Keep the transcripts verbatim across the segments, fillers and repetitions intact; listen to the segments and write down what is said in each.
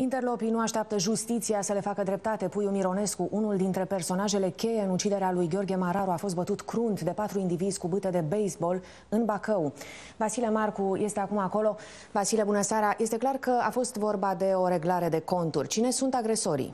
Interlopii nu așteaptă justiția să le facă dreptate. Puiu Mironescu, unul dintre personajele cheie în uciderea lui Gheorghe Mararu, a fost bătut crunt de patru indivizi cu bâte de baseball în Bacău. Vasile Marcu este acum acolo. Vasile, bună seara! Este clar că a fost vorba de o reglare de conturi. Cine sunt agresorii?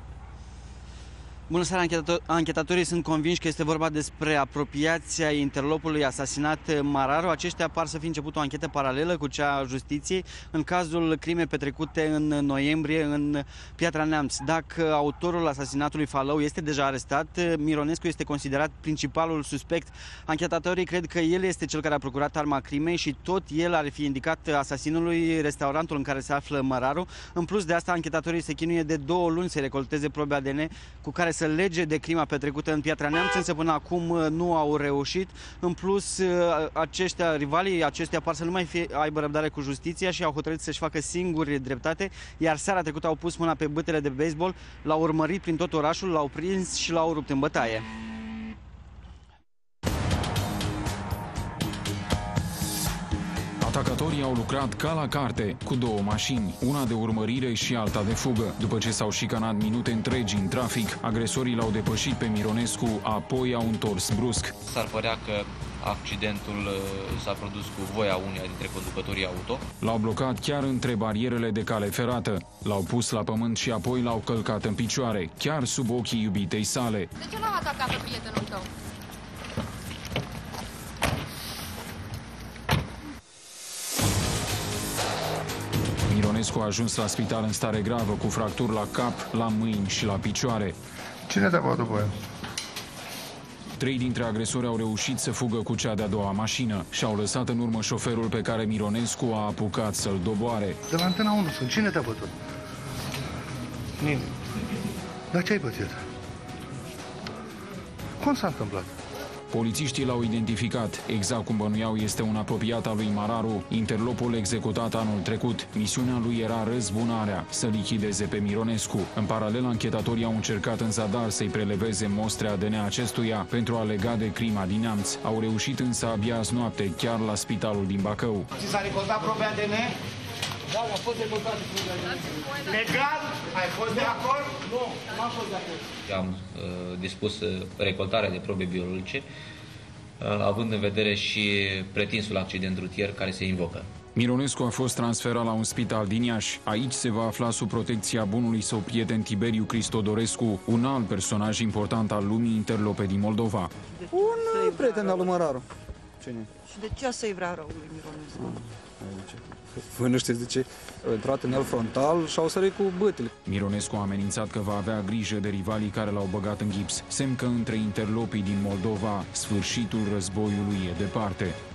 Bună seara! Anchetatorii sunt convinși că este vorba despre apropiația interlopului asasinat Mararu. Aceștia par să fi început o anchetă paralelă cu cea a justiției în cazul crimei petrecute în noiembrie în Piatra Neamț. Dacă autorul asasinatului Falău este deja arestat, Mironescu este considerat principalul suspect. Anchetatorii cred că el este cel care a procurat arma crimei și tot el ar fi indicat asasinului restaurantul în care se află Mararu. În plus de asta, anchetatorii se chinuie de două luni să recolteze probe A D N cu care să lege de crima petrecută în Piatra Neamț, însă până acum nu au reușit. În plus, aceștia, rivalii aceștia par să nu mai fie, aibă răbdare cu justiția și au hotărât să-și facă singuri dreptate, iar seara trecută au pus mâna pe bâtele de baseball, l-au urmărit prin tot orașul, l-au prins și l-au rupt în bătaie. Atacatorii au lucrat ca la carte, cu două mașini, una de urmărire și alta de fugă. După ce s-au șicanat minute întregi în trafic, agresorii l-au depășit pe Mironescu, apoi au întors brusc. S-ar părea că accidentul s-a produs cu voia uneia dintre conducătorii auto. L-au blocat chiar între barierele de cale ferată, l-au pus la pământ și apoi l-au călcat în picioare, chiar sub ochii iubitei sale. De ce l-au atacat pe prietenul tău? Mironescu a ajuns la spital în stare gravă, cu fracturi la cap, la mâini și la picioare. Cine te-a bătut pe el? Trei dintre agresori au reușit să fugă cu cea de-a doua mașină și au lăsat în urmă șoferul pe care Mironescu a apucat să-l doboare. De la Antena unu sunt. Cine te-a bătut? Nimeni. Dar ce ai pățit? Cum s-a întâmplat? Polițiștii l-au identificat. Exact cum bănuiau, este un apropiat al lui Mararu, interlopul executat anul trecut. Misiunea lui era răzbunarea, să lichideze pe Mironescu. În paralel, anchetatorii au încercat în zadar să-i preleveze mostre A D N acestuia pentru a lega de crima din Neamț. Au reușit însă abia azi noapte, chiar la spitalul din Bacău. Ți s-a recoltat probe A D N? Da, a fost recoltat probe A D N. Legal? Ai fost de acord? Nu, nu am fost de acord. Am uh, dispus uh, recoltarea de probe biologice, uh, având în vedere și pretinsul accident rutier care se invocă. Mironescu a fost transferat la un spital din Iași. Aici se va afla sub protecția bunului său prieten Tiberiu Cristodorescu, un alt personaj important al lumii interlope din Moldova. Un prieten al lui Mararu. Cine? Și de ce să-i vrea rău lui Mironescu? Voi nu știți de ce? Au intrat în el frontal și au sărit cu bătile. Mironescu a amenințat că va avea grijă de rivalii care l-au băgat în gips. Semn că între interlopii din Moldova, sfârșitul războiului e departe.